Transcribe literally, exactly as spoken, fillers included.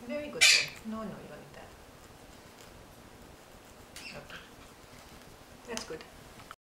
Very good boy. No, no, you don't need